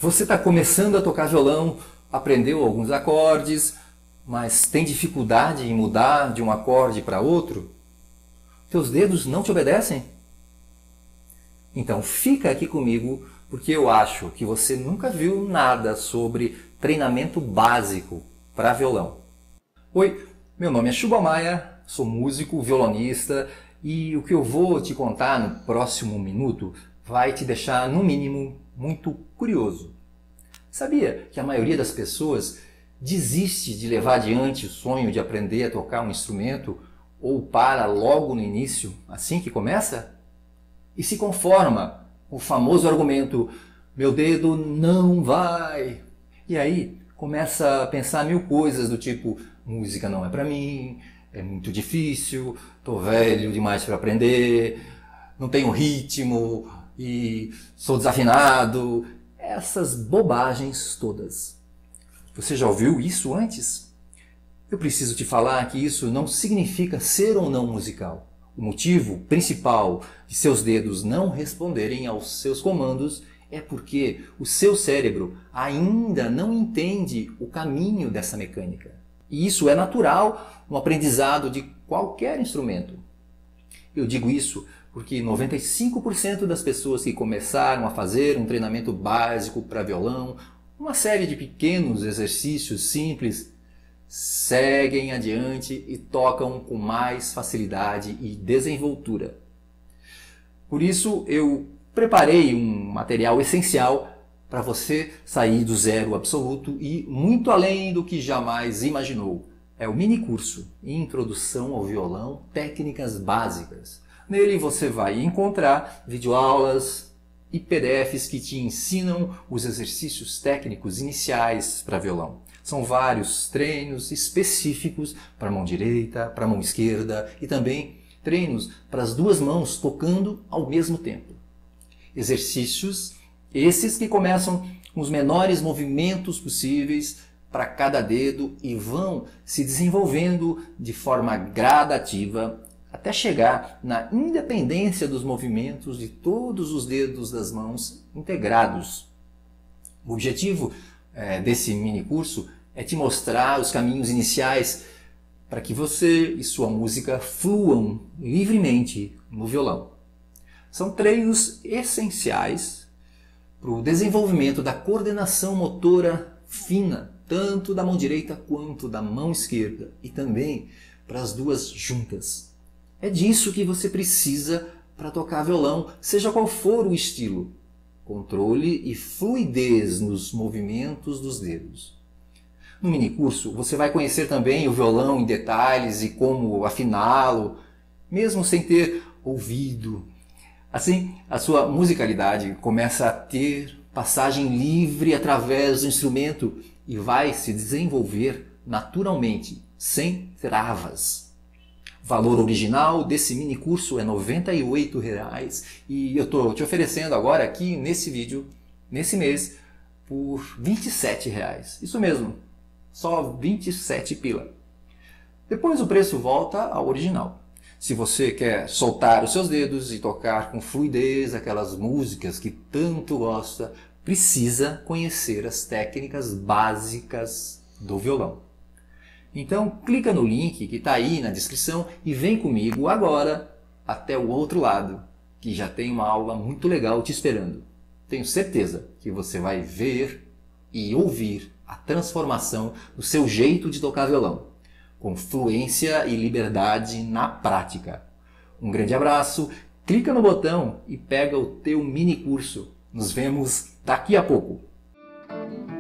Você está começando a tocar violão, aprendeu alguns acordes, mas tem dificuldade em mudar de um acorde para outro? Teus dedos não te obedecem? Então fica aqui comigo, porque eu acho que você nunca viu nada sobre treinamento básico para violão. Oi, meu nome é Chuba Maia, sou músico, violonista, e o que eu vou te contar no próximo minuto vai te deixar, no mínimo, muito curioso. Sabia que a maioria das pessoas desiste de levar adiante o sonho de aprender a tocar um instrumento ou para logo no início, assim que começa? E se conforma com o famoso argumento, meu dedo não vai. E aí começa a pensar mil coisas do tipo, música não é para mim, é muito difícil, tô velho demais para aprender, não tenho ritmo e sou desafinado. Essas bobagens todas. Você já ouviu isso antes? Eu preciso te falar que isso não significa ser ou não musical. O motivo principal de seus dedos não responderem aos seus comandos é porque o seu cérebro ainda não entende o caminho dessa mecânica. E isso é natural no aprendizado de qualquer instrumento. Eu digo isso porque 95% das pessoas que começaram a fazer um treinamento básico para violão, uma série de pequenos exercícios simples, seguem adiante e tocam com mais facilidade e desenvoltura. Por isso eu preparei um material essencial para você sair do zero absoluto e muito além do que jamais imaginou. É o mini curso Introdução ao Violão, Técnicas Básicas. Nele você vai encontrar videoaulas e PDFs que te ensinam os exercícios técnicos iniciais para violão. São vários treinos específicos para a mão direita, para a mão esquerda e também treinos para as duas mãos tocando ao mesmo tempo. Exercícios esses que começam com os menores movimentos possíveis para cada dedo e vão se desenvolvendo de forma gradativa até chegar na independência dos movimentos de todos os dedos das mãos integrados. O objetivo desse mini curso é te mostrar os caminhos iniciais para que você e sua música fluam livremente no violão. São treinos essenciais para o desenvolvimento da coordenação motora fina, tanto da mão direita quanto da mão esquerda, e também para as duas juntas. É disso que você precisa para tocar violão, seja qual for o estilo. Controle e fluidez nos movimentos dos dedos. No minicurso, você vai conhecer também o violão em detalhes e como afiná-lo, mesmo sem ter ouvido. Assim, a sua musicalidade começa a ter passagem livre através do instrumento e vai se desenvolver naturalmente, sem travas. O valor original desse mini curso é R$ 98,00 e eu estou te oferecendo agora aqui nesse vídeo, nesse mês, por R$ 27,00. Isso mesmo, só 27 pila. Depois o preço volta ao original. Se você quer soltar os seus dedos e tocar com fluidez aquelas músicas que tanto gosta, precisa conhecer as técnicas básicas do violão. Então clica no link que está aí na descrição e vem comigo agora até o outro lado, que já tem uma aula muito legal te esperando. Tenho certeza que você vai ver e ouvir a transformação do seu jeito de tocar violão, com fluência e liberdade na prática. Um grande abraço, clica no botão e pega o teu mini curso. Nos vemos daqui a pouco.